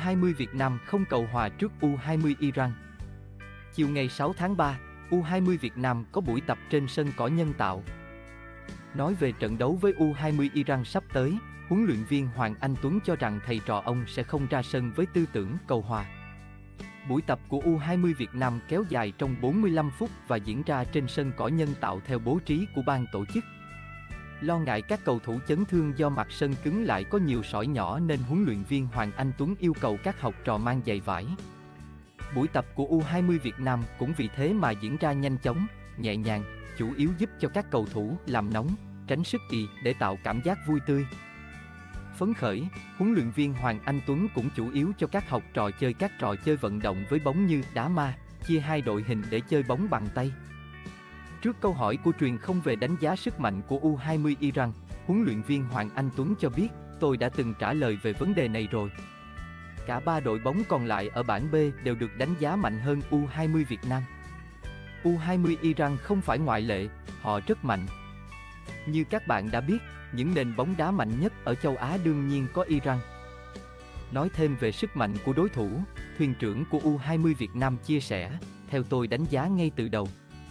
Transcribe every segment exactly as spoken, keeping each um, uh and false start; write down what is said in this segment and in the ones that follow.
hai mươi Việt Nam không cầu hòa trước U hai mươi Iran. Chiều ngày sáu tháng ba, U hai mươi Việt Nam có buổi tập trên sân cỏ nhân tạo. Nói về trận đấu với U hai mươi Iran sắp tới, huấn luyện viên Hoàng Anh Tuấn cho rằng thầy trò ông sẽ không ra sân với tư tưởng cầu hòa. Buổi tập của U hai mươi Việt Nam kéo dài trong bốn mươi lăm phút và diễn ra trên sân cỏ nhân tạo theo bố trí của ban tổ chức. Lo ngại các cầu thủ chấn thương do mặt sân cứng lại có nhiều sỏi nhỏ nên huấn luyện viên Hoàng Anh Tuấn yêu cầu các học trò mang giày vải. Buổi tập của U hai mươi Việt Nam cũng vì thế mà diễn ra nhanh chóng, nhẹ nhàng, chủ yếu giúp cho các cầu thủ làm nóng, tránh sức ì để tạo cảm giác vui tươi. Phấn khởi, huấn luyện viên Hoàng Anh Tuấn cũng chủ yếu cho các học trò chơi các trò chơi vận động với bóng như đá ma, chia hai đội hình để chơi bóng bằng tay. Trước câu hỏi của truyền thông về đánh giá sức mạnh của U hai mươi Iran, huấn luyện viên Hoàng Anh Tuấn cho biết, tôi đã từng trả lời về vấn đề này rồi. Cả ba đội bóng còn lại ở bảng B đều được đánh giá mạnh hơn U hai mươi Việt Nam. U hai mươi Iran không phải ngoại lệ, họ rất mạnh. Như các bạn đã biết, những nền bóng đá mạnh nhất ở châu Á đương nhiên có Iran. Nói thêm về sức mạnh của đối thủ, thuyền trưởng của U hai mươi Việt Nam chia sẻ, theo tôi đánh giá ngay từ đầu.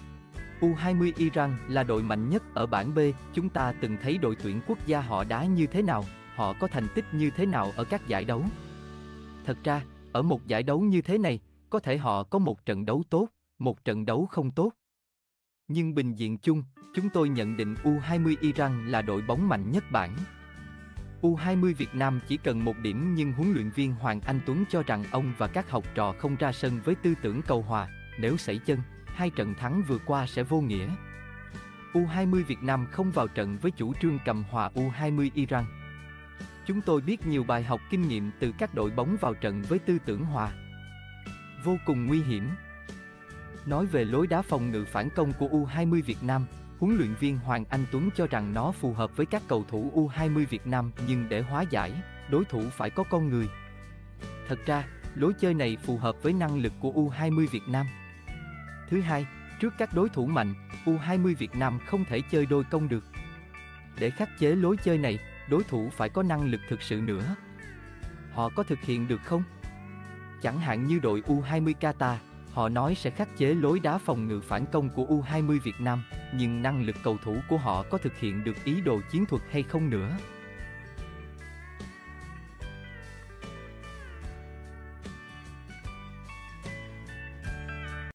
U hai mươi Iran là đội mạnh nhất ở bảng B, chúng ta từng thấy đội tuyển quốc gia họ đá như thế nào, họ có thành tích như thế nào ở các giải đấu. Thật ra, ở một giải đấu như thế này, có thể họ có một trận đấu tốt, một trận đấu không tốt. Nhưng bình diện chung, chúng tôi nhận định U hai mươi Iran là đội bóng mạnh nhất bảng. U hai mươi Việt Nam chỉ cần một điểm nhưng huấn luyện viên Hoàng Anh Tuấn cho rằng ông và các học trò không ra sân với tư tưởng cầu hòa, nếu sẩy chân, hai trận thắng vừa qua sẽ vô nghĩa. U hai mươi Việt Nam không vào trận với chủ trương cầm hòa U hai mươi Iran. Chúng tôi biết nhiều bài học kinh nghiệm từ các đội bóng vào trận với tư tưởng hòa. Vô cùng nguy hiểm. Nói về lối đá phòng ngự phản công của U hai mươi Việt Nam, huấn luyện viên Hoàng Anh Tuấn cho rằng nó phù hợp với các cầu thủ U hai mươi Việt Nam nhưng để hóa giải, đối thủ phải có con người. Thật ra, lối chơi này phù hợp với năng lực của U hai mươi Việt Nam. Thứ hai, trước các đối thủ mạnh, U hai mươi Việt Nam không thể chơi đôi công được. Để khắc chế lối chơi này, đối thủ phải có năng lực thực sự nữa. Họ có thực hiện được không? Chẳng hạn như đội U hai mươi Qatar, họ nói sẽ khắc chế lối đá phòng ngự phản công của U hai mươi Việt Nam, nhưng năng lực cầu thủ của họ có thực hiện được ý đồ chiến thuật hay không nữa?